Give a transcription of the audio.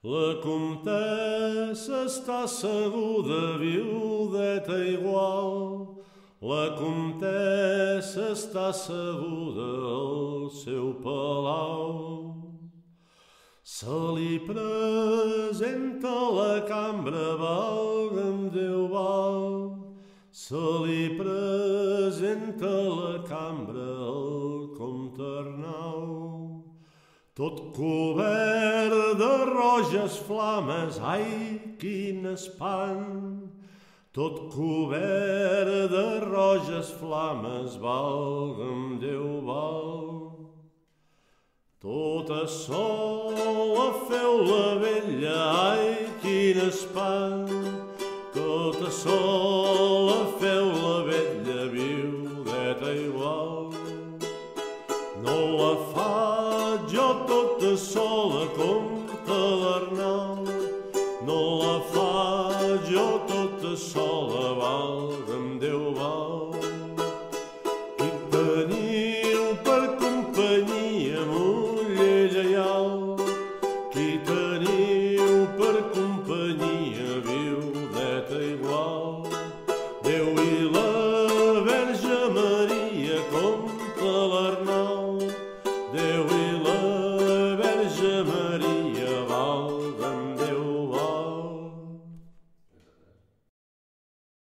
La comtessa està asseguda, viudeta igual. La comtessa està asseguda al seu palau. Se li presenta la cambra, valga'm Déu val. Se li presenta la cambra al comte Arnau. Tot cobert de roges flames, ai, quin espant! Tot cobert de roges flames, valga'm Déu val. Tota sola feu la vella, ai, quin espant! Tota sola